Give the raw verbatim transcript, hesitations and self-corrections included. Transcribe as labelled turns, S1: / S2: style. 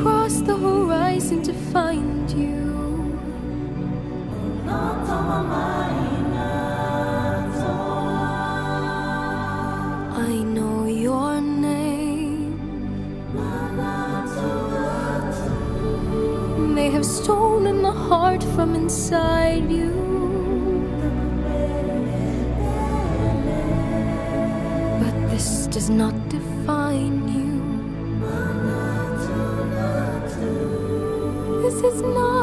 S1: across the horizon to find you. I know your name. They have stolen the heart from inside you. But this does not define you. This is not